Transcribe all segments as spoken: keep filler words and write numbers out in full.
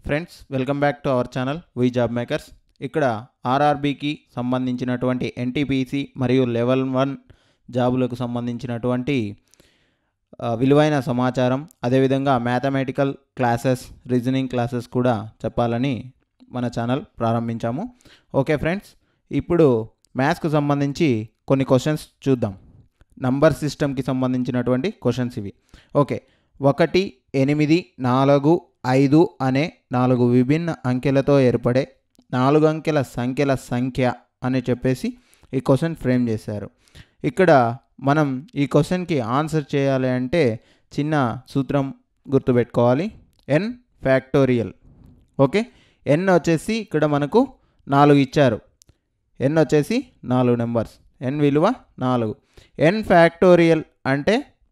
Friends welcome back to our channel V job makers. ఇక్కడ ఆర్ఆర్బీకి సంబంధించినటువంటి ఎన్టీపీసీ మరియు లెవెల్ వన్ జాబులకు సంబంధించినటువంటి విలువైన సమాచారం, అదేవిధంగా మ్యాథమెటికల్ క్లాసెస్, రీజనింగ్ క్లాసెస్ కూడా చెప్పాలని మన ఛానల్ ప్రారంభించాము. ఓకే ఫ్రెండ్స్, ఇప్పుడు మ్యాథ్స్కు సంబంధించి కొన్ని క్వశ్చన్స్ చూద్దాం. నంబర్ సిస్టమ్కి సంబంధించినటువంటి క్వశ్చన్స్ ఇవి. ఓకే, ఒకటి, ఎనిమిది, నాలుగు, ఐదు అనే నాలుగు విభిన్న అంకెలతో ఏర్పడే నాలుగు అంకెల సంఖ్యల సంఖ్య అని చెప్పేసి ఈ క్వశ్చన్ ఫ్రేమ్ చేశారు. ఇక్కడ మనం ఈ క్వశ్చన్కి ఆన్సర్ చేయాలి అంటే చిన్న సూత్రం గుర్తుపెట్టుకోవాలి. N factorial. ఓకే, ఎన్ వచ్చేసి ఇక్కడ మనకు నాలుగు ఇచ్చారు. ఎన్ వచ్చేసి నాలుగు నెంబర్స్, ఎన్ విలువ నాలుగు. ఎన్ ఫ్యాక్టోరియల్ అంటే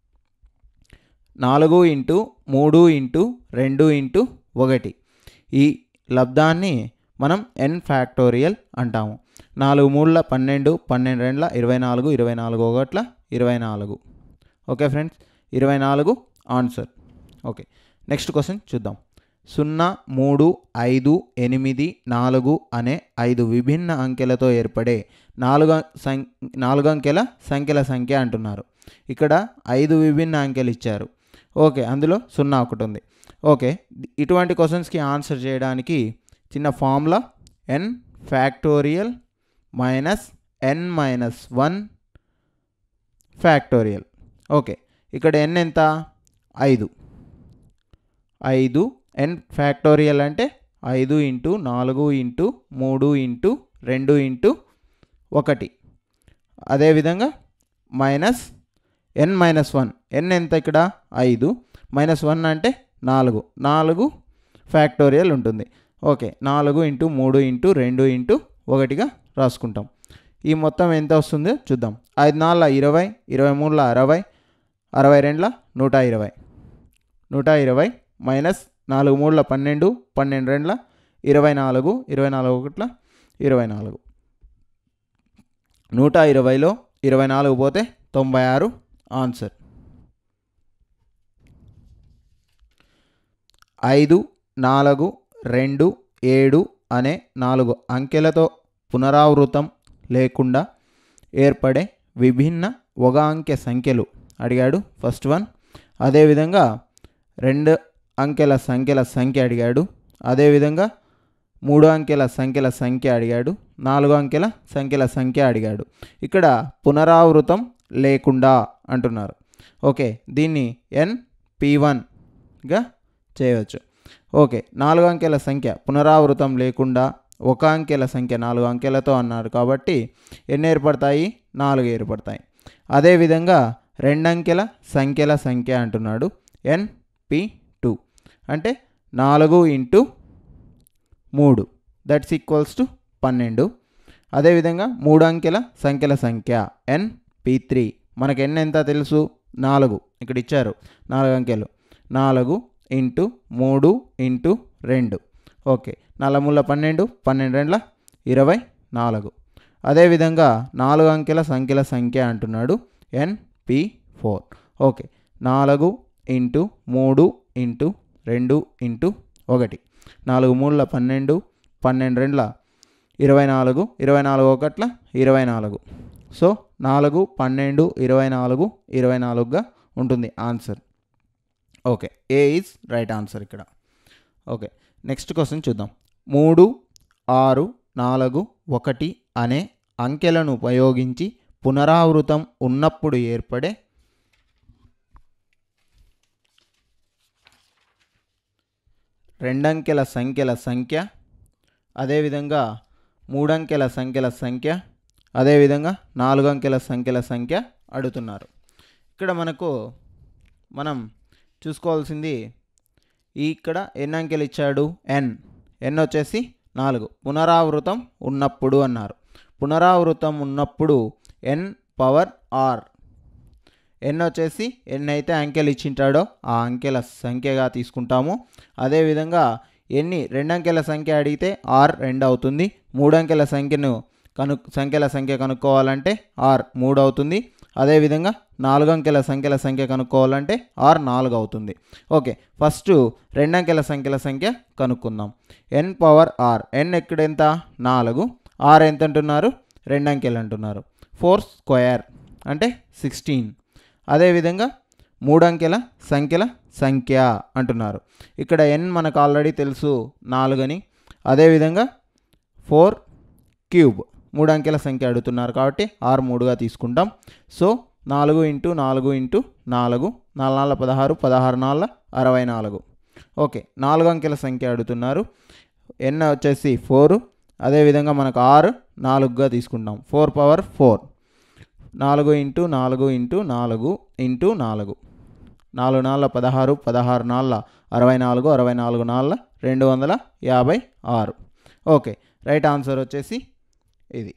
నాలుగు ఇంటూ మూడు ఇంటూ రెండు ఇంటూ ఒకటి. ఈ లబ్ధాన్ని మనం ఎన్ ఫ్యాక్టోరియల్ అంటాము. నాలుగు మూడుల పన్నెండు, పన్నెండు రెండుల ఇరవై నాలుగు, ఇరవై నాలుగు ఒకట్ల ఇరవై నాలుగు. ఓకే ఫ్రెండ్స్, ఇరవై నాలుగు ఆన్సర్. ఓకే, నెక్స్ట్ క్వశ్చన్ చూద్దాం. సున్నా, మూడు, ఐదు, ఎనిమిది, నాలుగు అనే ఐదు విభిన్న అంకెలతో ఏర్పడే నాలుగు సం నాలుగు అంకెల సంఖ్యల సంఖ్య అంటున్నారు. ఇక్కడ ఐదు విభిన్న అంకెలు ఇచ్చారు. ఓకే, అందులో సున్నా ఒకటి ఉంది. ఓకే, ఇటువంటి క్వశ్చన్స్కి ఆన్సర్ చేయడానికి చిన్న formula N factorial minus N minus one factorial. Okay, ఇక్కడ ఎన్ ఎంత? ఐదు. ఐదు ఎన్ ఫ్యాక్టోరియల్ అంటే ఐదు ఇంటూ నాలుగు ఇంటూ మూడు ఇంటూ రెండు ఇంటూ ఒకటి. అదేవిధంగా minus N minus one. N ఎంత ఇక్కడ? ఐదు. మైనస్ వన్ అంటే నాలుగు. నాలుగు ఫ్యాక్టోరియల్ ఉంటుంది. ఓకే, నాలుగు ఇంటూ మూడు ఇంటూ రెండు ఇంటూ ఒకటిగా రాసుకుంటాం. ఈ మొత్తం ఎంత వస్తుందో చూద్దాం. ఐదు నాలుగుల ఇరవై, ఇరవై మూడుల అరవై, అరవై రెండుల నూట ఇరవై. నూట ఇరవై మైనస్ నాలుగు మూడుల పన్నెండు, పన్నెండు రెండుల ఇరవై నాలుగు, ఇరవై నాలుగు ఒకట్ల ఇరవై నాలుగు. నూట ఇరవైలో ఇరవై నాలుగు పోతే తొంభై ఆరు ఆన్సర్. ఐదు, నాలుగు, రెండు, ఏడు అనే నాలుగు అంకెలతో పునరావృతం లేకుండా ఏర్పడే విభిన్న ఒక అంకె సంఖ్యలు అడిగాడు ఫస్ట్ వన్. అదేవిధంగా రెండు అంకెల సంఖ్యల సంఖ్య అడిగాడు. అదేవిధంగా మూడు అంకెల సంఖ్యల సంఖ్య అడిగాడు. నాలుగు అంకెల సంఖ్యల సంఖ్య అడిగాడు. ఇక్కడ పునరావృతం లేకుండా అంటున్నారు. ఓకే, దీన్ని ఎన్ పీ వన్గా చేయవచ్చు. ఓకే, నాలుగు అంకెల సంఖ్య పునరావృతం లేకుండా ఒక అంకెల సంఖ్య నాలుగు అంకెలతో అన్నారు కాబట్టి ఎన్ని ఏర్పడతాయి? నాలుగు ఏర్పడతాయి. అదేవిధంగా రెండంకెల సంఖ్యల సంఖ్య అంటున్నాడు. ఎన్ పీ టూ అంటే నాలుగు ఇంటూ మూడు దట్స్ ఈక్వల్స్ టు పన్నెండు. అదేవిధంగా మూడు అంకెల సంఖ్యల సంఖ్య ఎన్ పీ త్రీ. మనకు ఎన్ ఎంత తెలుసు? నాలుగు. ఇక్కడ ఇచ్చారు నాలుగు అంకెలు. నాలుగు ఇంటూ మూడు ఇంటూ రెండు. ఓకే, నాలుగు మూల పన్నెండు, పన్నెండు రెండుల ఇరవై నాలుగు. అదేవిధంగా నాలుగు అంకెల సంఖ్యల సంఖ్య అంటున్నాడు. N P four. ఓకే, నాలుగు ఇంటూ మూడు ఇంటూ రెండు ఇంటూ ఒకటి. నాలుగు మూడుల పన్నెండు, పన్నెండు రెండుల ఇరవై నాలుగు, ఇరవై నాలుగు ఒకట్ల ఇరవై నాలుగు. సో నాలుగు, పన్నెండు, ఇరవై నాలుగు, ఇరవై నాలుగుగా ఉంటుంది answer. Okay, A is right answer ఇక్కడ. ఓకే, నెక్స్ట్ క్వశ్చన్ చూద్దాం. మూడు, ఆరు, నాలుగు, ఒకటి అనే అంకెలను ఉపయోగించి పునరావృతం ఉన్నప్పుడు ఏర్పడే రెండంకెల సంఖ్యల సంఖ్య, అదేవిధంగా మూడంకెల సంఖ్యల సంఖ్య, అదేవిధంగా నాలుగు అంకెల సంఖ్యల సంఖ్య అడుగుతున్నారు. ఇక్కడ మనకు మనం చూసుకోవాల్సింది ఇక్కడ ఎన్ని అంకెలు ఇచ్చాడు? ఎన్. ఎన్ వచ్చేసి నాలుగు. పునరావృతం ఉన్నప్పుడు అన్నారు. పునరావృతం ఉన్నప్పుడు ఎన్ పవర్ ఆర్. ఎన్ వచ్చేసి ఎన్ని అయితే అంకెలు ఇచ్చింటాడో ఆ అంకెల సంఖ్యగా తీసుకుంటాము. అదేవిధంగా ఎన్ని రెండు అంకెల సంఖ్య అడిగితే ఆర్ రెండు అవుతుంది. మూడు అంకెల సంఖ్యను కను సంఖ్యల సంఖ్య కనుక్కోవాలంటే ఆర్ మూడు అవుతుంది. అదేవిధంగా నాలుగు అంకెల సంఖ్యల సంఖ్య కనుక్కోవాలంటే ఆర్ నాలుగు అవుతుంది. ఓకే, ఫస్ట్ రెండు అంకెల సంఖ్యల సంఖ్య కనుక్కుందాం. ఎన్ పవర్ ఆర్, ఎన్ ఎక్కడ ఎంత నాలుగు, ఆర్ ఎంత అంటున్నారు రెండు అంకెలు అంటున్నారు. ఫోర్ స్క్వేర్ అంటే సిక్స్టీన్. అదేవిధంగా మూడు అంకెల సంఖ్యల సంఖ్య అంటున్నారు. ఇక్కడ ఎన్ మనకు ఆల్రెడీ తెలుసు నాలుగు అని. అదేవిధంగా ఫోర్ క్యూబ్ మూడు అంకెల సంఖ్య అడుగుతున్నారు కాబట్టి ఆరు మూడుగా తీసుకుంటాం. సో నాలుగు ఇంటూ నాలుగు ఇంటూ నాలుగు, నాలుగు నాలుగు పదహారు, పదహారు నాలుగు అరవై నాలుగు. ఓకే, నాలుగు అంకెల సంఖ్య అడుగుతున్నారు. ఎన్ వచ్చేసి ఫోరు. అదేవిధంగా మనకు ఆరు నాలుగుగా తీసుకుంటాం. ఫోర్ పవర్ ఫోర్, నాలుగు ఇంటూ నాలుగు ఇంటూ నాలుగు ఇంటూ నాలుగు, నాలుగు నాలుగు పదహారు, పదహారు నాలుగు అరవై నాలుగు, అరవై నాలుగు నాలుగు రెండు వందల యాభై ఆరు. ఓకే, రైట్ ఆన్సర్ వచ్చేసి ఇది.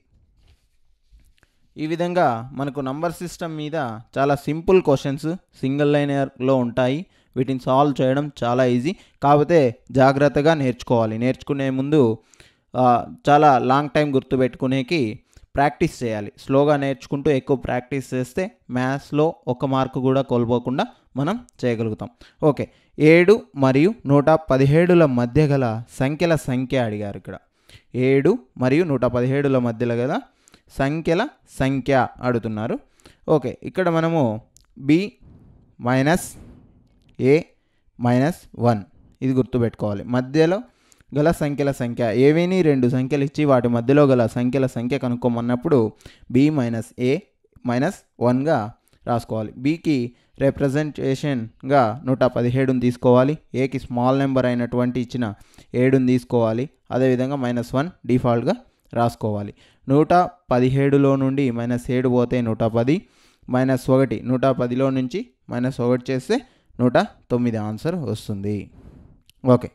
ఈ విధంగా మనకు నంబర్ సిస్టమ్ మీద చాలా సింపుల్ క్వశ్చన్స్ సింగిల్ లైనర్లో ఉంటాయి. వీటిని సాల్వ్ చేయడం చాలా ఈజీ, కాకపోతే జాగ్రత్తగా నేర్చుకోవాలి. నేర్చుకునే ముందు చాలా లాంగ్ టైం గుర్తుపెట్టుకునేకి ప్రాక్టీస్ చేయాలి. స్లోగా నేర్చుకుంటూ ఎక్కువ ప్రాక్టీస్ చేస్తే మ్యాథ్స్లో ఒక మార్కు కూడా కోల్పోకుండా మనం చేయగలుగుతాం. ఓకే, ఏడు మరియు నూట పదిహేడుల మధ్య గల సంఖ్యల సంఖ్య అడిగారు. ఇక్కడ ఏడు మరియు నూట పదిహేడుల మధ్యలో గల సంఖ్యల సంఖ్య అడుగుతున్నారు. ఓకే, ఇక్కడ మనము B minus A minus one ఇది గుర్తుపెట్టుకోవాలి. మధ్యలో గల సంఖ్యల సంఖ్య ఏవేని రెండు సంఖ్యలు ఇచ్చి వాటి మధ్యలో గల సంఖ్యల సంఖ్య కనుక్కోమన్నప్పుడు బి మైనస్ ఏ మైనస్ వన్గా రాసుకోవాలి. బికి రిప్రజెంటేషన్గా నూట పదిహేడుని తీసుకోవాలి. ఏకి స్మాల్ నెంబర్ అయినటువంటి ఇచ్చిన ఏడుని తీసుకోవాలి. అదేవిధంగా మైనస్ వన్ డిఫాల్ట్గా రాసుకోవాలి. నూట పదిహేడులో నుండి మైనస్ ఏడు పోతే నూట పది, మైనస్ ఒకటి నూట పదిలో నుంచి మైనస్ ఒకటి చేస్తే నూట తొమ్మిది ఆన్సర్ వస్తుంది. ఓకే,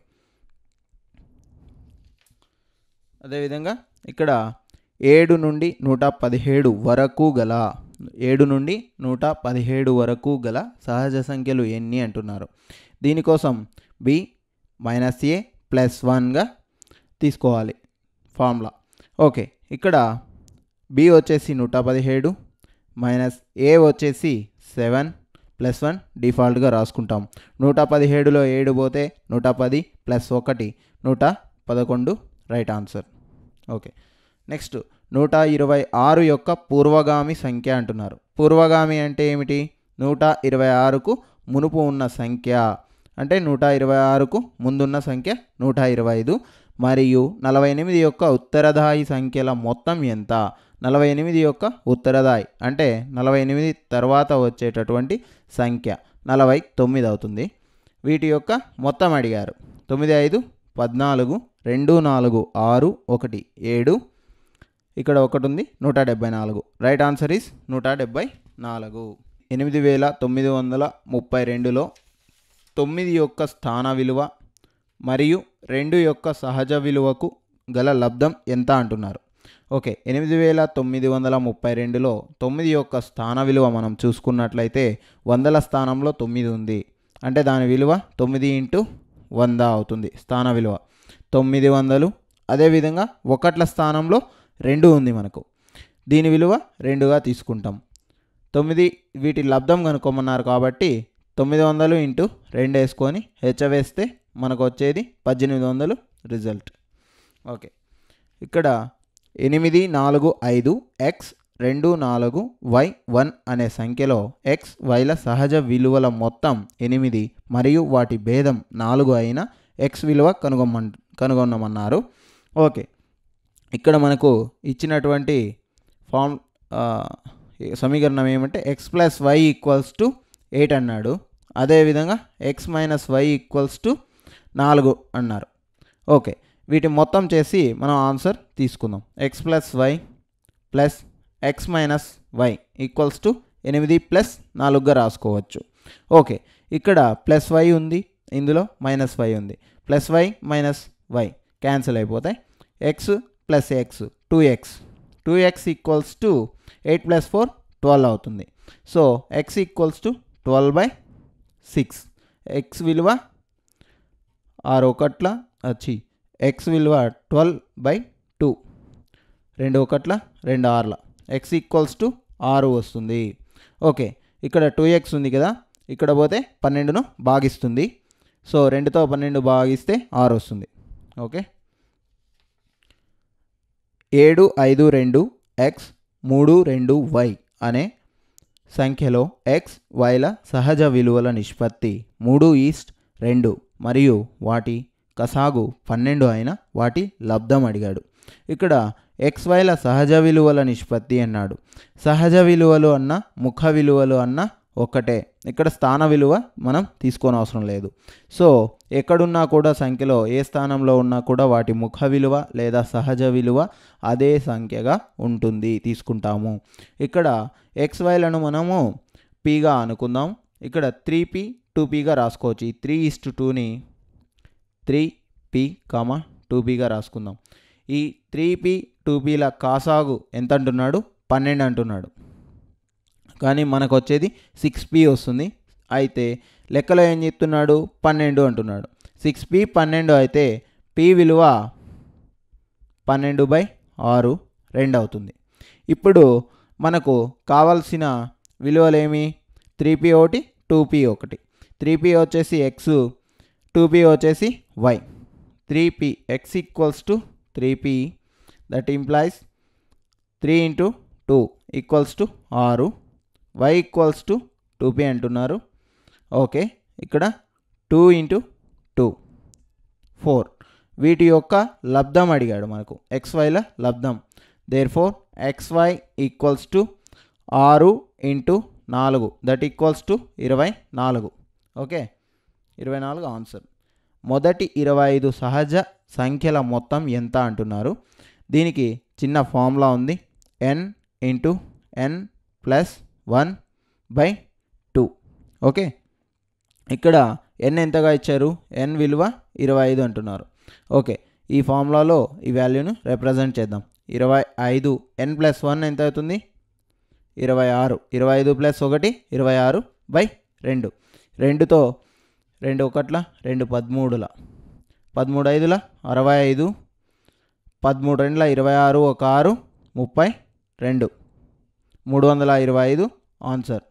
అదేవిధంగా ఇక్కడ ఏడు నుండి నూట పదిహేడు వరకు గల ఏడు నుండి నూట పదిహేడు వరకు గల సహజ సంఖ్యలు ఎన్ని అంటున్నారు. దీనికోసం బి మైనస్ ఏ ప్లస్ వన్గా తీసుకోవాలి ఫార్ములా. ఓకే, ఇక్కడ బి వచ్చేసి నూట పదిహేడు మైనస్ ఏ వచ్చేసి సెవెన్ ప్లస్ వన్ డిఫాల్ట్గా రాసుకుంటాం. నూట పదిహేడులో ఏడు పోతే నూట పది ప్లస్ ఒకటి నూట పదకొండు రైట్ ఆన్సర్. ఓకే, నెక్స్ట్ నూట ఇరవై ఆరు యొక్క పూర్వగామి సంఖ్య అంటున్నారు. పూర్వగామి అంటే ఏమిటి? నూట ఇరవై ఆరుకు మునుపు ఉన్న సంఖ్య అంటే నూట ఇరవై ఆరుకు ముందున్న సంఖ్య నూట ఇరవై ఐదు మరియు నలభై ఎనిమిది యొక్క ఉత్తరదాయి సంఖ్యల మొత్తం ఎంత? నలభై ఎనిమిది యొక్క ఉత్తరదాయి అంటే నలభై ఎనిమిది తర్వాత వచ్చేటటువంటి సంఖ్య నలభై తొమ్మిది అవుతుంది. వీటి యొక్క మొత్తం అడిగారు. తొమ్మిది ఐదు పద్నాలుగు, రెండు నాలుగు ఆరు, ఒకటి ఏడు, ఇక్కడ ఒకటి ఉంది నూట డెబ్బై నాలుగు. రైట్ ఆన్సర్ ఈస్ నూట డెబ్బై నాలుగు. ఎనిమిది వేల తొమ్మిది వందల ముప్పై రెండులో తొమ్మిది యొక్క స్థాన విలువ మరియు రెండు యొక్క సహజ విలువకు గల లబ్ధం ఎంత అంటున్నారు. ఓకే, ఎనిమిది వేల తొమ్మిది వందల ముప్పై రెండులో తొమ్మిది యొక్క స్థాన విలువ మనం చూసుకున్నట్లయితే వందల స్థానంలో తొమ్మిది ఉంది అంటే దాని విలువ తొమ్మిది ఇంటూ వంద అవుతుంది. స్థాన విలువ తొమ్మిది వందలు. అదేవిధంగా ఒకట్ల స్థానంలో రెండు ఉంది మనకు, దీని విలువ రెండుగా తీసుకుంటాం. తొమ్మిది వీటి లబ్ధం కనుక్కోమన్నారు కాబట్టి తొమ్మిది వందలు ఇంటూ రెండు వేసుకొని హెచ్చవేస్తే మనకు వచ్చేది పద్దెనిమిది వందలు రిజల్ట్. ఓకే, ఇక్కడ ఎనిమిది నాలుగు ఐదు ఎక్స్ రెండు నాలుగు వై వన్ అనే సంఖ్యలో ఎక్స్ వైల సహజ విలువల మొత్తం ఎనిమిది మరియు వాటి భేదం నాలుగు అయిన ఎక్స్ విలువ కనుగొమ్మన్ కనుగొనమన్నారు. ఓకే, ఇక్కడ మనకు ఇచ్చినటువంటి ఫామ్ సమీకరణం ఏమంటే X plus Y equals to eight అన్నాడు. అదేవిధంగా X minus Y equals to నాలుగు అన్నారు. ఓకే, వీటి మొత్తం చేసి మనం ఆన్సర్ తీసుకుందాం. X plus Y plus X minus Y equals to ఎనిమిది ప్లస్ నాలుగుగా రాసుకోవచ్చు. ఓకే, ఇక్కడ ప్లస్ వై ఉంది, ఇందులో మైనస్ వై ఉంది. Plus Y minus Y cancel అయిపోతాయి. X plus X two X two X equals to eight plus four twelve అవుతుంది. So X equals to twelve by six. X విలువ ఆరు ఒకట్ల వచ్చి ఎక్స్ విలువ ట్వెల్వ్ బై టూ, రెండు ఒకట్ల రెండు ఆరుల ఎక్స్ ఈక్వల్స్ టు ఆరు వస్తుంది. ఓకే, ఇక్కడ టూ ఎక్స్ ఉంది కదా, ఇక్కడ పోతే పన్నెండును భాగిస్తుంది. సో రెండుతో పన్నెండు భాగిస్తే ఆరు వస్తుంది. ఓకే, ఏడు ఐదు రెండు ఎక్స్ మూడు రెండు వై అనే సంఖ్యలో ఎక్స్ వైల సహజ విలువల నిష్పత్తి మూడు ఈస్ట్ రెండు మరియు వాటి కసాగు పన్నెండు అయిన వాటి లబ్ధం అడిగాడు. ఇక్కడ ఎక్స్ వైల సహజ విలువల నిష్పత్తి అన్నాడు. సహజ విలువలు అన్న ముఖ విలువలు అన్న ఒక్కటే, ఇక్కడ స్థాన విలువ మనం తీసుకోని అవసరం లేదు. సో ఎక్కడున్నా కూడా సంఖ్యలో ఏ స్థానంలో ఉన్నా కూడా వాటి ముఖ విలువ లేదా సహజ విలువ అదే సంఖ్యగా ఉంటుంది, తీసుకుంటాము. ఇక్కడ ఎక్స్ వైలను మనము పీగా అనుకుందాం. ఇక్కడ త్రీ పీ టూ పీగా రాసుకోవచ్చు. ఈ త్రీ ఇస్ టు టూని త్రీ పీ కామా టూ పీగా రాసుకుందాం. ఈ త్రీ పీ టూ పీల కాసాగు ఎంత అంటున్నాడు? పన్నెండు అంటున్నాడు. కానీ మనకు వచ్చేది సిక్స్ పీ వస్తుంది. అయితే లెక్కలో ఏం చెప్తున్నాడు? పన్నెండు అంటున్నాడు. సిక్స్ పీ పన్నెండు అయితే పీ విలువ పన్నెండు బై ఆరు రెండు అవుతుంది. ఇప్పుడు మనకు కావాల్సిన విలువలు ఏమి? త్రీ పీ ఒకటి, టూ పీ ఒకటి. త్రీ పీ వచ్చేసి ఎక్స్, టూ పీ వచ్చేసి Y. Three P X equals to three P, that implies three into two equals to ఆరు, Y equals to two P అంటున్నారు. ఓకే, ఇక్కడ టూ ఇంటూ టూ ఫోర్. వీటి యొక్క లబ్ధం అడిగాడు మనకు, ఎక్స్ వైల లబ్ధం. There four X Y equals to ఆరు ఇంటూ నాలుగు, దట్ ఈక్వల్స్ టు ఇరవై నాలుగు. ఓకే, ఇరవై నాలుగు ఆన్సర్. మొదటి ఇరవై ఐదు సహజ సంఖ్యల మొత్తం ఎంత అంటున్నారు. దీనికి చిన్న ఫార్ములా ఉంది, N into N plus one by two. Okay, ఇక్కడ ఎన్ ఎంతగా ఇచ్చారు? ఎన్ విలువ ఇరవై ఐదు అంటున్నారు. ఓకే, ఈ ఫార్ములాలో ఈ వాల్యూను రిప్రజెంట్ చేద్దాం. ఇరవై ఐదు ఎన్ ప్లస్ వన్ ఎంత అవుతుంది? ఇరవై ఆరు. ఇరవై ఐదు ప్లస్ ఒకటి ఇరవై ఆరు బై రెండు. రెండుతో రెండు ఒకట్ల రెండు పదమూడుల, పదమూడు ఐదుల అరవై ఐదు, పదమూడు రెండుల ఇరవై ఆరు, ఒక ఆరు ముప్పై రెండు, మూడు వందల ఇరవై ఐదు ఆన్సర్.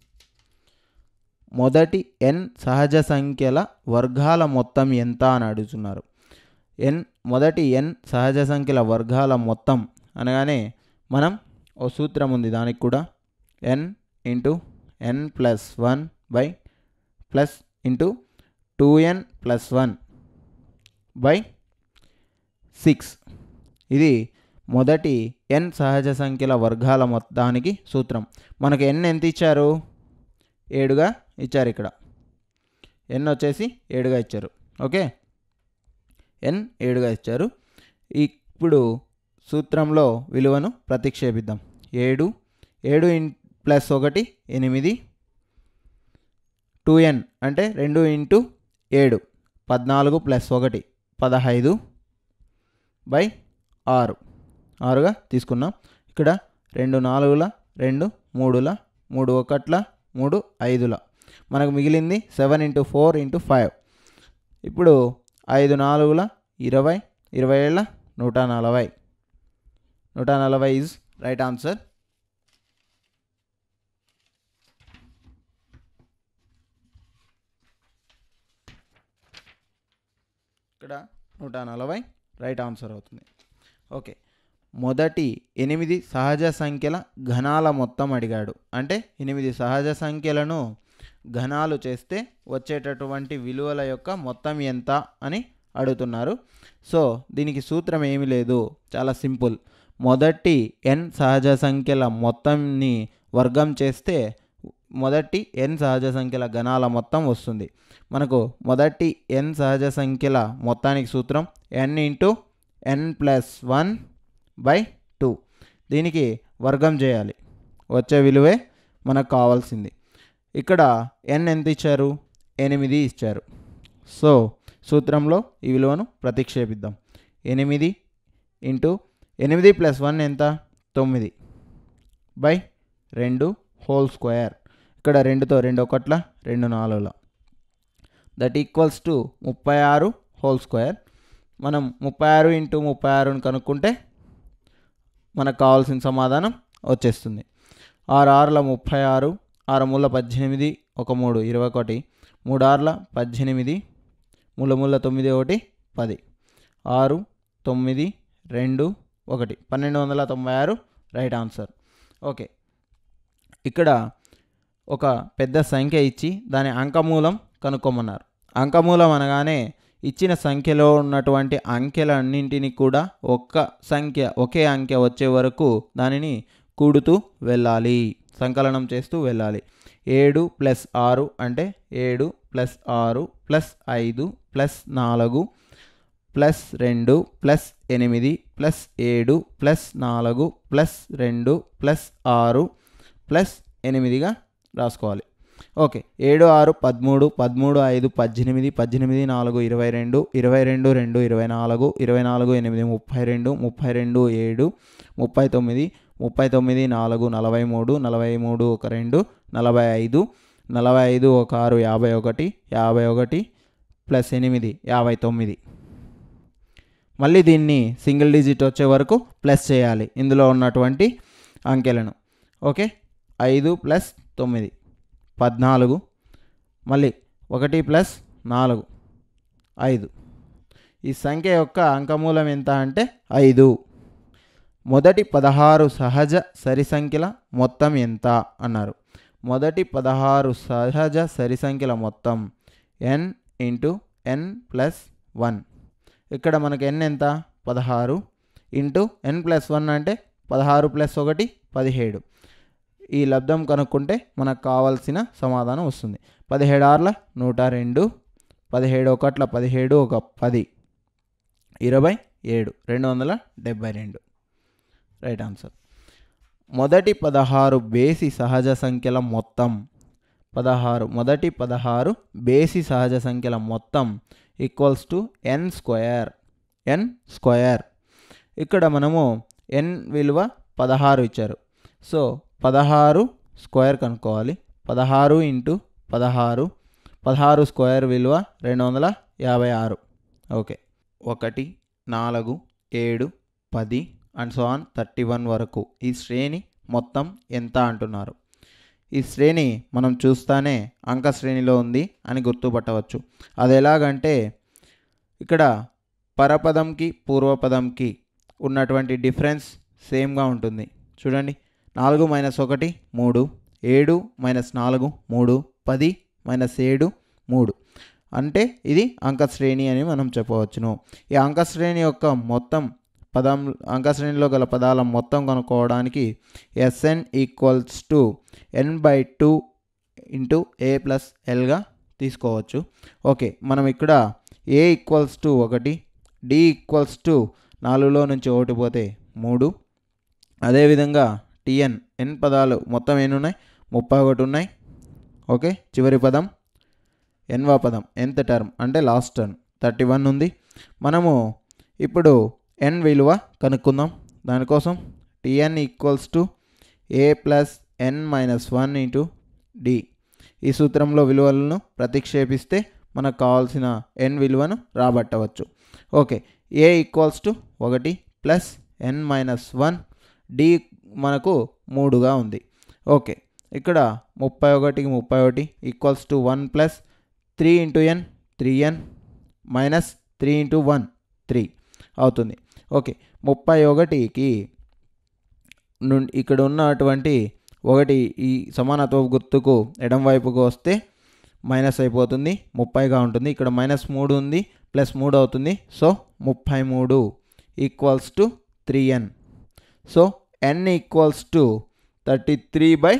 మొదటి ఎన్ సహజ సంఖ్యల వర్గాల మొత్తం ఎంత అని అడుగుతున్నారు. ఎన్ మొదటి ఎన్ సహజ సంఖ్యల వర్గాల మొత్తం అనగానే మనం ఓ సూత్రం ఉంది దానికి కూడా, N into N plus one by plus into two N plus one by six. ఇది మొదటి ఎన్ సహజ సంఖ్యల వర్గాల మొత్తానికి సూత్రం. మనకు ఎన్ ఎంత ఇచ్చారు? ఏడుగా ఇచ్చారు. ఇక్కడ ఎన్ వచ్చేసి ఏడుగా ఇచ్చారు. ఓకే, ఎన్ ఏడుగా ఇచ్చారు. ఇప్పుడు సూత్రంలో విలువను ప్రతిక్షేపిద్దాం. ఏడు ఏడు ఇన్ ప్లస్ ఒకటి ఎనిమిది, టూ ఎన్ అంటే రెండు ఇంటూ ఏడు పద్నాలుగు ప్లస్ ఒకటి పదహైదు బై ఆరు, ఆరుగా తీసుకున్నాం. ఇక్కడ రెండు నాలుగుల, రెండు మూడుల, మూడు ఒకట్ల, మూడు ఐదుల, మనకు మిగిలింది seven into four into five. ఇప్పుడు ఐదు నాలుగుల ఇరవై, ఇరవై ఏళ్ళ నూట నలభై, నూట నలభై ఈజ్ రైట్ ఆన్సర్. ఇక్కడ నూట నలభై రైట్ ఆన్సర్ అవుతుంది. ఓకే, మొదటి ఎనిమిది సహజ సంఖ్యల ఘనాల మొత్తం అడిగాడు. అంటే ఎనిమిది సహజ సంఖ్యలను ఘనాలు చేస్తే వచ్చేటటువంటి విలువల యొక్క మొత్తం ఎంత అని అడుగుతున్నారు. సో దీనికి సూత్రం ఏమీ లేదు, చాలా సింపుల్. మొదటి ఎన్ సహజ సంఖ్యల మొత్తంని వర్గం చేస్తే మొదటి ఎన్ సహజ సంఖ్యల ఘనాల మొత్తం వస్తుంది. మనకు మొదటి ఎన్ సహజ సంఖ్యల మొత్తానికి సూత్రం N into N plus one by two. దీనికి వర్గం చేయాలి, వచ్చే విలువే మనకు కావాల్సింది. ఇక్కడ ఎన్ ఎంత ఇచ్చారు? ఎనిమిది ఇచ్చారు. సో సూత్రంలో ఈ విలువను ప్రతిక్షేపిద్దాం. ఎనిమిది ఇంటూ ఎనిమిది ప్లస్ వన్ ఎంత? తొమ్మిది బై రెండు హోల్ స్క్వేర్. ఇక్కడ రెండుతో రెండు ఒకట్ల, రెండు నాలుగుల, దట్ ఈక్వల్స్ టు ముప్పై ఆరు హోల్ స్క్వేర్. మనం ముప్పై ఆరు ఇంటూ ముప్పై ఆరుని కనుక్కుంటే మనకు కావాల్సిన సమాధానం వచ్చేస్తుంది. ఆరు ఆరుల ముప్పై ఆరు, ఆరు మూల పద్దెనిమిది, ఒక మూడు ఇరవై ఒకటి, మూడు ఆరుల పద్దెనిమిది, మూల మూల తొమ్మిది ఒకటి పది, ఆరు తొమ్మిది రెండు ఒకటి, పన్నెండు వందల తొంభై ఆరు రైట్ ఆన్సర్. ఓకే, ఇక్కడ ఒక పెద్ద సంఖ్య ఇచ్చి దాని అంకమూలం కనుక్కోమన్నారు. అంకమూలం అనగానే ఇచ్చిన సంఖ్యలో ఉన్నటువంటి అంకెలన్నింటినీ కూడా ఒక్క సంఖ్య ఒకే అంకె వచ్చే వరకు దానిని కూడుతూ వెళ్ళాలి, సంకలనం చేస్తూ వెళ్ళాలి. ఏడు ప్లస్ ఆరు అంటే ఏడు ప్లస్ ఆరు ప్లస్ ఐదు ప్లస్ నాలుగు ప్లస్ రెండు ప్లస్ ఎనిమిది ప్లస్ ఏడు ప్లస్ నాలుగు ప్లస్ రెండు ప్లస్ ఆరు ప్లస్ ఎనిమిదిగా రాసుకోవాలి. ఓకే, ఏడు ఆరు పదమూడు, పదమూడు ఐదు పద్దెనిమిది, పద్దెనిమిది నాలుగు ఇరవై రెండు, ఇరవై రెండు రెండు ఇరవై నాలుగు, ఇరవై నాలుగు ఎనిమిది ముప్పై రెండు, ముప్పై రెండు ఏడు ముప్పై తొమ్మిది, ముప్పై తొమ్మిది నాలుగు నలభై మూడు, నలభై మూడు ఒక రెండు నలభై ఐదు, నలభై ఐదు ఒక ఆరు యాభై ఒకటి, యాభై ఒకటి ప్లస్ ఎనిమిది యాభై తొమ్మిది. మళ్ళీ దీన్ని సింగిల్ డిజిట్ వచ్చే వరకు ప్లస్ చేయాలి ఇందులో ఉన్నటువంటి అంకెలను. ఓకే, ఐదు ప్లస్ తొమ్మిది పద్నాలుగు, మళ్ళీ ఒకటి ప్లస్ నాలుగు ఐదు. ఈ సంఖ్య యొక్క అంకమూలం ఎంత అంటే ఐదు. మొదటి పదహారు సహజ సరి సంఖ్యల మొత్తం ఎంత అన్నారు. మొదటి పదహారు సహజ సరి సంఖ్యల మొత్తం N into N plus one. ఇక్కడ మనకు ఎన్ ఎంత పదహారు ఇంటూ ఎన్ ప్లస్ వన్ అంటే పదహారు ప్లస్ ఒకటి పదిహేడు. ఈ లబ్ధం కనుక్కుంటే మనకు కావాల్సిన సమాధానం వస్తుంది. పదిహేడు ఆరుల నూట రెండు, పదిహేడు ఒకట్ల పదిహేడు ఒక పది, ఇరవై ఏడు, రెండు వందల డెబ్బై రెండు రైట్ ఆన్సర్. మొదటి పదహారు బేసి సహజ సంఖ్యల మొత్తం పదహారు మొదటి పదహారు బేసి సహజ సంఖ్యల మొత్తం equals to N square. N square ఇక్కడ మనము ఎన్ విలువ పదహారు ఇచ్చారు, సో పదహారు స్క్వేర్ కనుక్కోవాలి. పదహారు ఇంటూ పదహారు, పదహారు స్క్వేర్ విలువ రెండు వందల యాభై ఆరు. ఓకే, ఒకటి నాలుగు ఏడు పది and so on thirty one వరకు ఈ శ్రేణి మొత్తం ఎంత అంటున్నారు. ఈ శ్రేణి మనం చూస్తానే అంక శ్రేణిలో ఉంది అని గుర్తుపట్టవచ్చు. అది ఎలాగంటే ఇక్కడ పరపదంకి పూర్వపదంకి ఉన్నటువంటి డిఫరెన్స్ సేమ్గా ఉంటుంది. చూడండి, నాలుగు మైనస్ ఒకటి మూడు, ఏడు మైనస్ నాలుగు మూడు, పది మైనస్ ఏడు మూడు. అంటే ఇది అంకశ్రేణి అని మనం చెప్పవచ్చును. ఈ అంకశ్రేణి యొక్క మొత్తం పదం అంకశ్రేణిలో గల పదాల మొత్తం కనుక్కోవడానికి S N equals to N by two into A plus ఎల్గా తీసుకోవచ్చు. ఓకే, మనం ఇక్కడ ఏ ఈక్వల్స్ టు ఒకటి, డి ఈక్వల్స్ టు నాలుగులో నుంచి ఒకటి పోతే మూడు, అదేవిధంగా టిఎన్ ఎన్ పదాలు మొత్తం ఎన్ని ఉన్నాయి ముప్పై ఒకటి ఉన్నాయి. ఓకే, చివరి పదం ఎన్వ పదం ఎన్త్ టర్మ్ అంటే లాస్ట్ టర్మ్ థర్టీ వన్ ఉంది. మనము ఇప్పుడు ఎన్ విలువ కనుక్కుందాం. దానికోసం T N equals to A plus N minus one into D. ఈ సూత్రంలో విలువలను ప్రతిక్షేపిస్తే మనకు కావాల్సిన ఎన్ విలువను రాబట్టవచ్చు. ఓకే, ఏ ఈక్వల్స్ టు ఒకటి plus N minus one, D మనకు మూడుగా ఉంది. ఓకే, ఇక్కడ ముప్పై ఒకటికి ముప్పై ఒకటి equals to one plus three into N three N minus three into one three అవుతుంది. ఓకే, ముప్పై ఒకటికి నుండి ఇక్కడ ఉన్నటువంటి ఒకటి ఈ సమానత్వ గుర్తుకు ఎడం వైపుకు వస్తే మైనస్ అయిపోతుంది, ముప్పైగా ఉంటుంది. ఇక్కడ మైనస్ మూడు ఉంది, ప్లస్ మూడు అవుతుంది. సో ముప్పై మూడు equals to three N. So N equals to thirty three by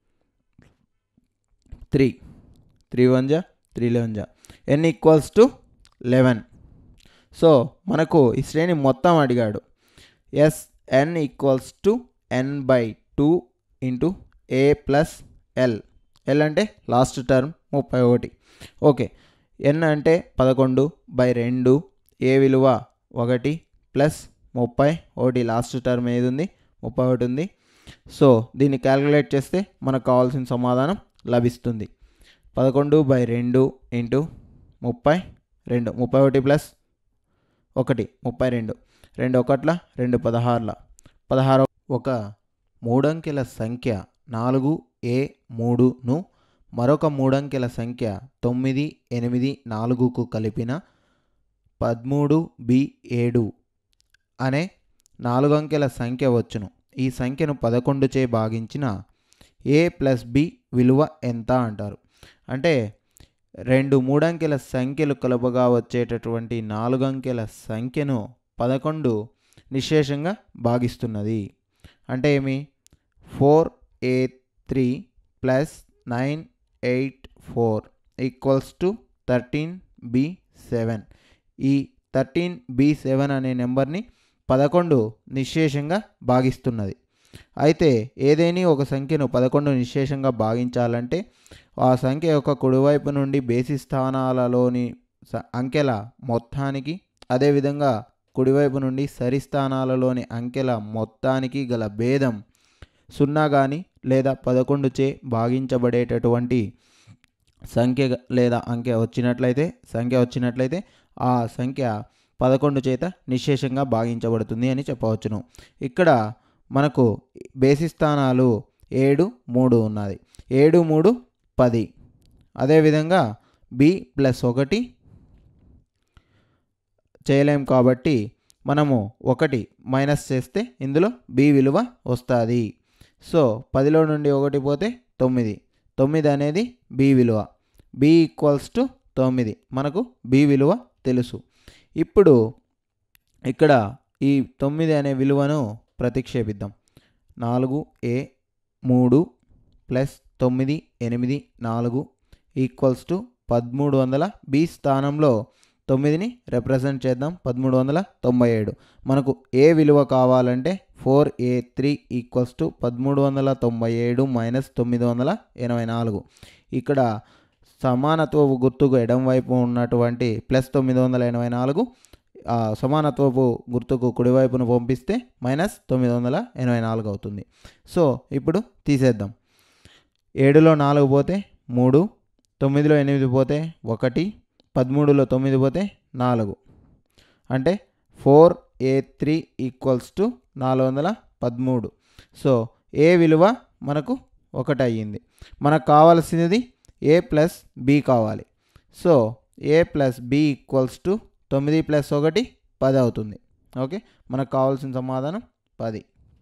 three, three one జా త్రీ లెవెన్ జా, N equals to eleven. So మనకు ఈ శ్రేణి మొత్తం అడిగాడు. S N equals to N by two into A plus L. L అంటే last term ముప్పై ఒకటి. ఓకే, ఎన్ అంటే పదకొండు బై రెండు, ఏ విలువ ఒకటి ప్లస్ ముప్పై ఒకటి లాస్ట్ టర్మ్ ఏది ఉంది ముప్పై ఒకటి ఉంది. సో దీన్ని క్యాలిక్యులేట్ చేస్తే మనకు కావాల్సిన సమాధానం లభిస్తుంది. పదకొండు బై రెండు ఇంటూ ముప్పై రెండు, ముప్పై ఒకటి ప్లస్ ఒకటి ముప్పై రెండు, రెండు ఒకట్ల రెండు పదహారుల పదహారు. ఒక మూడంకెల సంఖ్య నాలుగు ఏ మూడును మరొక మూడంకెల సంఖ్య తొమ్మిది ఎనిమిది నాలుగుకు కలిపిన పదమూడు బి ఏడు అనే నాలుగు అంకెల సంఖ్య వచ్చును. ఈ సంఖ్యను పదకొండు చే భాగించిన ఏ ప్లస్ బి విలువ ఎంత అంటారు. అంటే రెండు మూడంకెల సంఖ్యలు కలుపగా వచ్చేటటువంటి నాలుగు అంకెల సంఖ్యను పదకొండు నిశ్శేషంగా భాగిస్తున్నది. అంటే ఏమి? Four A three plus nine eight four equals to thirteen B seven. ఈ థర్టీన్ బి సెవెన్ అనే నెంబర్ని పదకొండు నిశ్శేషంగా భాగిస్తున్నది. అయితే ఏదేని ఒక సంఖ్యను పదకొండు నిశ్శేషంగా భాగించాలంటే ఆ సంఖ్య యొక్క కుడివైపు నుండి బేసి స్థానాలలోని అంకెల మొత్తానికి, అదేవిధంగా కుడివైపు నుండి సరి స్థానాలలోని అంకెల మొత్తానికి గల భేదం సున్నా కానీ లేదా పదకొండు చే భాగించబడేటటువంటి సంఖ్య లేదా అంకె వచ్చినట్లయితే సంఖ్య వచ్చినట్లయితే ఆ సంఖ్య పదకొండు చేత నిశ్శేషంగా భాగించబడుతుంది అని చెప్పవచ్చును. ఇక్కడ మనకు బేసి స్థానాలు ఏడు మూడు ఉన్నది. ఏడు మూడు పది. అదేవిధంగా బి ప్లస్ ఒకటి చేయలేం కాబట్టి మనము ఒకటి మైనస్ చేస్తే ఇందులో బి విలువ వస్తుంది. సో పదిలో నుండి ఒకటి పోతే తొమ్మిది. తొమ్మిది అనేది బి విలువ. బి ఈక్వల్స్ టు తొమ్మిది. మనకు బి విలువ తెలుసు. ఇప్పుడు ఇక్కడ ఈ తొమ్మిది అనే విలువను ప్రతిక్షేపిద్దాం. నాలుగు ఏ మూడు ప్లస్ తొమ్మిది ఎనిమిది నాలుగు ఈక్వల్స్ టు పదమూడు వందల బి స్థానంలో తొమ్మిదిని రిప్రజెంట్ చేద్దాం. పదమూడు వందల తొంభై ఏడు. మనకు ఏ విలువ కావాలంటే four A three equals to పదమూడు వందల తొంభై ఏడు మైనస్ తొమ్మిది వందల ఎనభై నాలుగు. ఇక్కడ సమానత్వపు గుర్తుకు ఎడం వైపు ఉన్నటువంటి ప్లస్ తొమ్మిది వందల ఎనభై నాలుగు సమానత్వపు గుర్తుకు కుడివైపును పంపిస్తే మైనస్ తొమ్మిది వందల ఎనభై నాలుగు అవుతుంది. సో ఇప్పుడు తీసేద్దాం. ఏడులో నాలుగు పోతే మూడు, తొమ్మిదిలో ఎనిమిది పోతే ఒకటి, పదమూడులో తొమ్మిది పోతే నాలుగు. అంటే four A three equals to నాలుగు వందల పదమూడు. సో ఏ విలువ మనకు ఒకటి అయ్యింది. మనకు కావాల్సినది ఏ ప్లస్ బి కావాలి. So A plus B equals to తొమ్మిది ప్లస్ ఒకటి పది అవుతుంది. ఓకే, మనకు కావాల్సిన సమాధానం పది.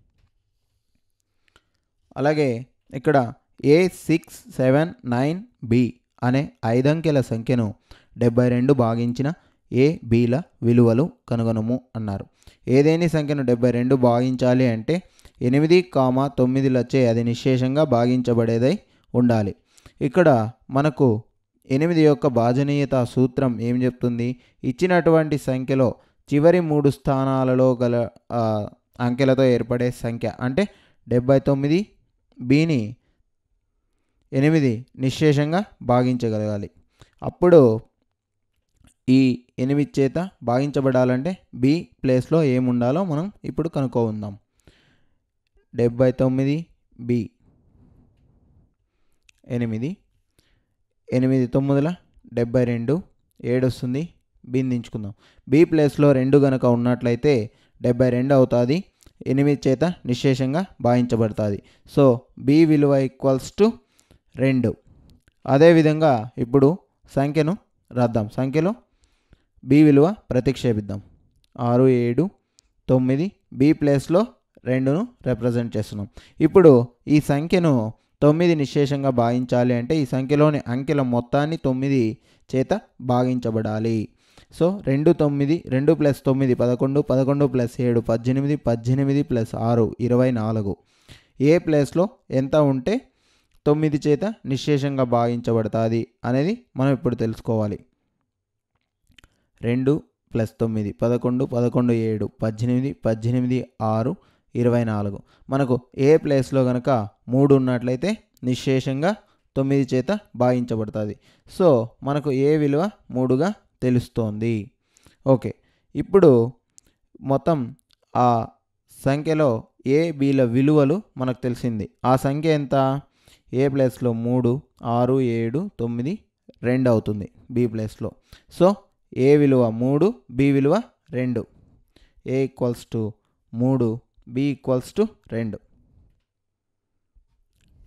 అలాగే ఇక్కడ A six seven nine B అనే ఐదంకెల సంఖ్యను డెబ్బై రెండు భాగించిన ఏ బిల విలువలు కనుగొనము అన్నారు. ఏదేని సంఖ్యను డెబ్బై రెండు భాగించాలి అంటే ఎనిమిది కామా తొమ్మిదిలచే అది నిశ్శేషంగా భాగించబడేదై ఉండాలి. ఇక్కడ మనకు ఎనిమిది యొక్క భాజనీయత సూత్రం ఏం చెప్తుంది? ఇచ్చినటువంటి సంఖ్యలో చివరి మూడు స్థానాలలో గల అంకెలతో ఏర్పడే సంఖ్య అంటే డెబ్బై తొమ్మిది బిని ఎనిమిది నిశ్శేషంగా భాగించగలగాలి. అప్పుడు ఈ ఎనిమిది చేత భాగించబడాలంటే బి ప్లేస్లో ఏముండాలో మనం ఇప్పుడు కనుక్కుందాం. డెబ్బై తొమ్మిది బి ఎనిమిది, ఎనిమిది తొమ్మిదిల డెబ్బై రెండు, ఏడు వస్తుంది. బిందించుకుందాం. బి ప్లేస్లో రెండు కనుక ఉన్నట్లయితే డెబ్బై రెండు అవుతుంది. ఎనిమిది చేత నిశ్శేషంగా భాగించబడుతుంది. సో బి విలువ ఈక్వల్స్ టు రెండు. అదేవిధంగా ఇప్పుడు సంఖ్యను రాద్దాం. సంఖ్యలో బి విలువ ప్రతిక్షేపిద్దాం. ఆరు ఏడు తొమ్మిది బి ప్లేస్లో రెండును రిప్రజెంట్ చేస్తున్నాం. ఇప్పుడు ఈ సంఖ్యను తొమ్మిది నిశ్శేషంగా భాగించాలి అంటే ఈ సంఖ్యలోని అంకెల మొత్తాన్ని తొమ్మిది చేత భాగించబడాలి. సో రెండు తొమ్మిది రెండు ప్లస్ తొమ్మిది పదకొండు, పదకొండు ప్లస్ ఏడు పద్దెనిమిది, పద్దెనిమిది ప్లస్ ఆరు ఇరవై నాలుగు. ఏ ప్లేస్లో ఎంత ఉంటే తొమ్మిది చేత నిశ్శేషంగా భాగించబడుతుంది అనేది మనం ఇప్పుడు తెలుసుకోవాలి. రెండు ప్లస్ తొమ్మిది పదకొండు, పదకొండు ఏడు పద్దెనిమిది, పద్దెనిమిది ఆరు ఇరవై నాలుగు. మనకు ఏ ప్లేస్లో కనుక మూడు ఉన్నట్లయితే నిశ్శేషంగా తొమ్మిది చేత భాగించబడుతుంది. సో మనకు ఏ విలువ మూడుగా తెలుస్తోంది. ఓకే, ఇప్పుడు మొత్తం ఆ సంఖ్యలో ఏ బిల విలువలు మనకు తెలిసింది. ఆ సంఖ్య ఎంత? ఏ ప్లేస్లో మూడు, ఆరు ఏడు తొమ్మిది రెండు అవుతుంది బి ప్లేస్లో. సో ఏ విలువ మూడు, బి విలువ రెండు. ఏ ఈక్వల్స్ టు మూడు, బి ఈక్వల్స్ టు రెండు.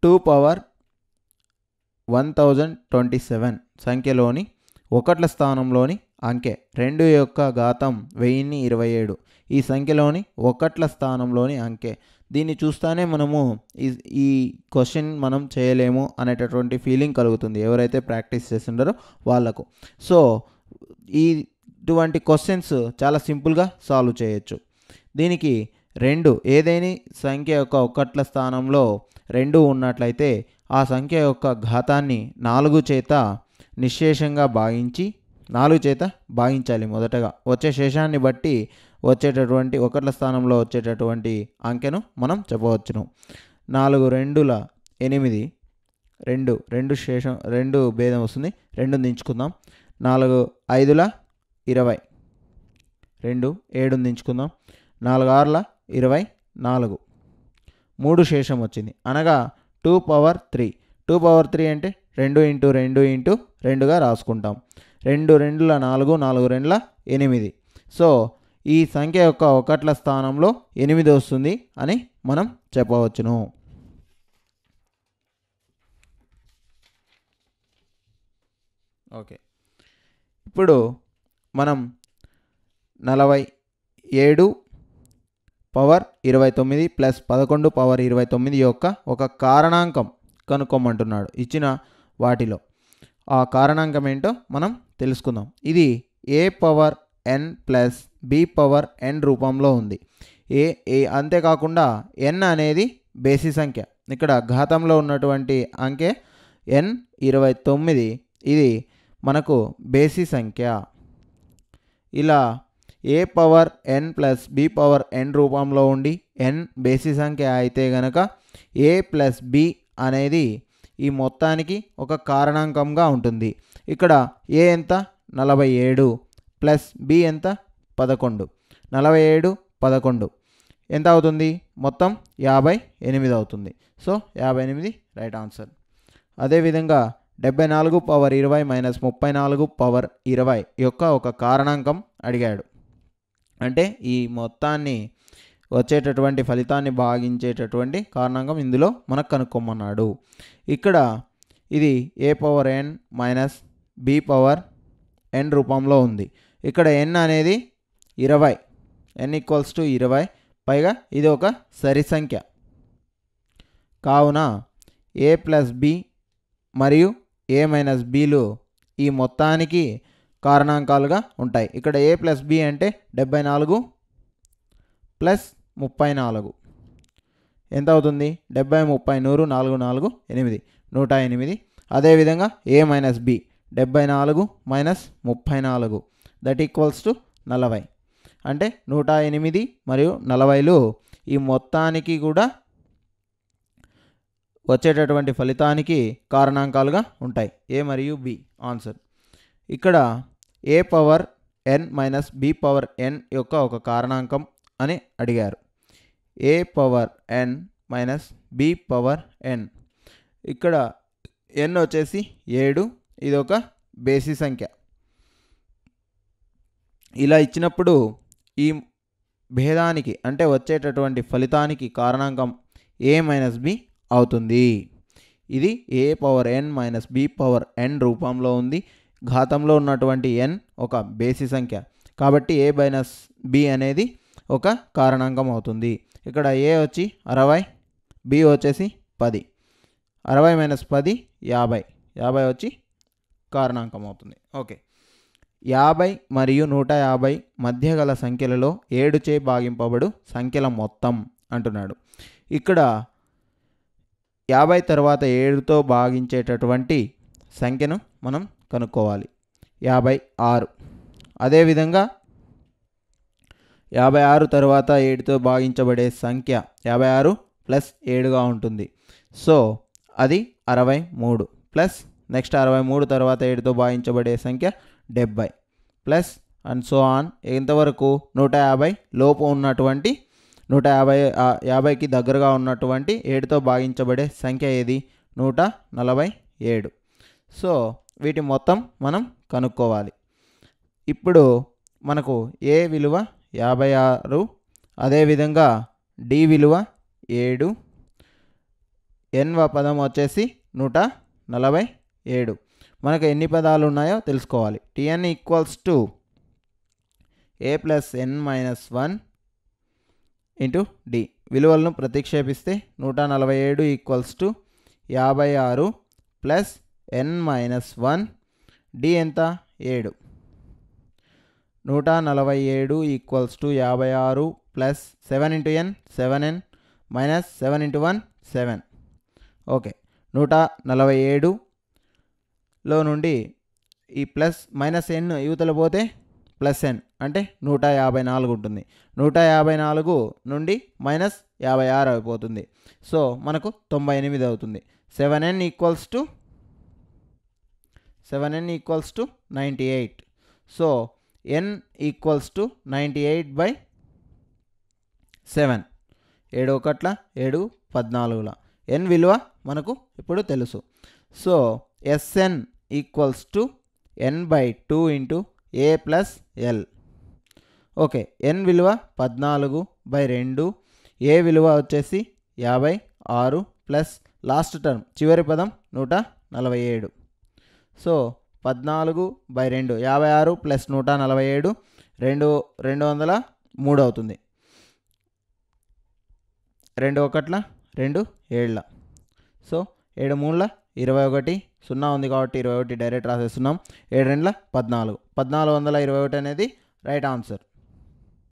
Two power one thousand twenty seven సంఖ్యలోని ఒకట్ల స్థానంలోని అంకె రెండు యొక్క ఘాతం వెయ్యిన్ని ఇరవై ఏడు ఈ సంఖ్యలోని ఒకట్ల స్థానంలోని అంకె. దీన్ని చూస్తానే మనము ఈ ఈ క్వశ్చన్ మనం చేయలేము అనేటటువంటి ఫీలింగ్ కలుగుతుంది ఎవరైతే ప్రాక్టీస్ చేస్తుంటారో వాళ్ళకు. సో ఈ ఇటువంటి క్వశ్చన్స్ చాలా సింపుల్గా సాల్వ్ చేయొచ్చు. దీనికి రెండు ఏదైనా సంఖ్య యొక్క ఒకట్ల స్థానంలో రెండు ఉన్నట్లయితే ఆ సంఖ్య యొక్క ఘాతాన్ని నాలుగు చేత నిశ్శేషంగా భాగించి నాలుగు చేత భాగించాలి. మొదటగా వచ్చే శేషాన్ని బట్టి వచ్చేటటువంటి ఒకట్ల స్థానంలో వచ్చేటటువంటి అంకెను మనం చెప్పవచ్చును. నాలుగు రెండుల ఎనిమిది, రెండు రెండు శేషం రెండు భేదం వస్తుంది, రెండు దించుకుందాం. నాలుగు ఐదుల ఇరవై, రెండు ఏడు దించుకుందాం. నాలుగు ఆరుల ఇరవై నాలుగు, మూడు శేషం వచ్చింది అనగా two power three. Two power three అంటే రెండు ఇంటూ రెండు ఇంటూ రెండుగా రాసుకుంటాం. రెండు రెండుల నాలుగు, నాలుగు రెండుల ఎనిమిది. సో ఈ సంఖ్య యొక్క ఒకట్ల స్థానంలో ఎనిమిది వస్తుంది అని మనం చెప్పవచ్చును. ఓకే, ఇప్పుడు మనం నలభై ఏడు పవర్ ఇరవై తొమ్మిది ప్లస్ పదకొండు పవర్ ఇరవై తొమ్మిది యొక్క ఒక కారణాంకం కనుక్కోమంటున్నాడు ఇచ్చిన వాటిలో. ఆ కారణాంకం ఏంటో మనం తెలుసుకుందాం. ఇది A power N plus B power N రూపంలో ఉంది. ఏ ఏ అంతేకాకుండా ఎన్ అనేది బేసి సంఖ్య. ఇక్కడ ఘాతంలో ఉన్నటువంటి అంకె ఎన్ ఇరవై తొమ్మిది, ఇది మనకు బేసి సంఖ్య. ఇలా A power N plus B power N రూపంలో ఉండి ఎన్ బేసి సంఖ్య అయితే గనక ఏ ప్లస్ బి అనేది ఈ మొత్తానికి ఒక కారణాంకంగా ఉంటుంది. ఇక్కడ ఏ ఎంత నలభై ఏడు ప్లస్ బి ఎంత పదకొండు. నలభై ఏడు పదకొండు ఎంత అవుతుంది? మొత్తం యాభై ఎనిమిది అవుతుంది. సో యాభై ఎనిమిది రైట్ ఆన్సర్. అదేవిధంగా డెబ్బై నాలుగు పవర్ ఇరవై మైనస్ ముప్పై నాలుగు పవర్ ఇరవై యొక్క ఒక కారణాంకం అడిగాడు. అంటే ఈ మొత్తాన్ని వచ్చేటటువంటి ఫలితాన్ని భాగించేటటువంటి కారణాంకం ఇందులో మనకు కనుక్కోమన్నాడు. ఇక్కడ ఇది A power N minus B power N రూపంలో ఉంది. ఇక్కడ ఎన్ అనేది ఇరవై, ఎన్ ఈక్వల్స్ టు ఇరవై, పైగా ఇది ఒక సరి సంఖ్య కావున ఏ ప్లస్ బి మరియు ఏ మైనస్ బిలు ఈ మొత్తానికి కారణాంకాలుగా ఉంటాయి. ఇక్కడ ఏ ప్లస్ బి అంటే డెబ్బై నాలుగు ప్లస్ ముప్పై నాలుగు ఎంత అవుతుంది? డెబ్బై ముప్పై నూరు నాలుగు నాలుగు ఎనిమిది, నూట ఎనిమిది. అదేవిధంగా ఏ మైనస్ బి డెబ్బై నాలుగు మైనస్ ముప్పై నాలుగు దట్ ఈక్వల్స్ టు నలభై. అంటే నూట ఎనిమిది మరియు నలభైలు ఈ మొత్తానికి కూడా వచ్చేటటువంటి ఫలితానికి కారణాంకాలుగా ఉంటాయి. ఏ మరియు బి ఆన్సర్. ఇక్కడ A power N minus B power N యొక్క ఒక కారణాంకం అని అడిగారు. A power N minus B power N, ఇక్కడ ఎన్ వచ్చేసి ఏడు, ఇది ఒక బేసి సంఖ్య. ఇలా ఇచ్చినప్పుడు ఈ భేదానికి అంటే వచ్చేటటువంటి ఫలితానికి కారణాంకం ఏ మైనస్ బి అవుతుంది. ఇది A power N minus B power N రూపంలో ఉంది. ఘాతంలో ఉన్నటువంటి ఎన్ ఒక బేసి సంఖ్య కాబట్టి ఏ మైనస్ బి అనేది ఒక కారణాంకం అవుతుంది. ఇక్కడ ఏ వచ్చి అరవై, బి వచ్చేసి పది. అరవై మైనస్ పది యాభై, యాభై వచ్చి కారణాంకం అవుతుంది. ఓకే, యాభై మరియు నూట యాభై మధ్య గల సంఖ్యలలో ఏడు చే భాగింపబడు సంఖ్యల మొత్తం అంటున్నాడు. ఇక్కడ యాభై తర్వాత ఏడుతో భాగించేటటువంటి సంఖ్యను మనం కనుక్కోవాలి. యాభై ఆరు. అదేవిధంగా యాభై ఆరు తర్వాత ఏడుతో భాగించబడే సంఖ్య యాభై ఆరు ప్లస్ ఏడుగా ఉంటుంది. సో అది అరవై మూడు ప్లస్ నెక్స్ట్ అరవై మూడు తర్వాత ఏడుతో భాగించబడే సంఖ్య డెబ్బై ప్లస్ అండ్ సో ఆన్ ఎంతవరకు నూట యాభై లోపు ఉన్నటువంటి నూట యాభై యాభైకి దగ్గరగా ఉన్నటువంటి ఏడుతో భాగించబడే సంఖ్య ఏది? నూట నలభై ఏడు. సో వీటి మొత్తం మనం కనుక్కోవాలి. ఇప్పుడు మనకు ఏ విలువ యాభై ఆరు, అదేవిధంగా డి విలువ ఏడు, ఎన్వ పదం వచ్చేసి నూట నలభై ఏడు. మనకు ఎన్ని పదాలు ఉన్నాయో తెలుసుకోవాలి. TN equals to A plus N minus one into D. విలువలను ప్రతిక్షేపిస్తే నూట నలభై ఏడు ఈక్వల్స్ టు యాభై ఆరు plus N minus one. D ఎంత? ఏడు. నూట నలభై ఏడు ఈక్వల్స్ టు యాభై ఆరు plus seven into N seven N minus seven into one seven. Okay, నూట నలభై ఏడులో నుండి ఈ ప్లస్ మైనస్ ఎన్ యువతల పోతే ప్లస్ ఎన్ అంటే నూట యాభై నాలుగు ఉంటుంది. నూట యాభై నాలుగు నుండి మైనస్ యాభై ఆరు అయిపోతుంది. సో మనకు తొంభై ఎనిమిది అవుతుంది. Seven N equals to seven N equals to ninety eight. So N equals to ninety eight by seven. ఏడు ఒకట్ల ఏడు పద్నాలుగుల ఎన్ విలువ మనకు ఇప్పుడు తెలుసు. So SN equals to N by two into A plus L. Okay, N విలువ పద్నాలుగు బై రెండు, ఏ విలువ వచ్చేసి యాభై ఆరు ప్లస్ లాస్ట్ టర్మ్ చివరి పదం నూట నలభై ఏడు. సో పద్నాలుగు బై రెండు యాభై ఆరు ప్లస్ నూట నలభై ఏడు రెండు రెండు వందల మూడు అవుతుంది. రెండు ఒకట్ల రెండు ఏళ్ళ. సో ఏడు మూడుల ఇరవై ఒకటి, సున్నా ఉంది కాబట్టి ఇరవై ఒకటి డైరెక్ట్ రాసేస్తున్నాం. ఏడు రెండుల పద్నాలుగు. పద్నాలుగు వందల ఇరవై ఒకటి అనేది రైట్ ఆన్సర్.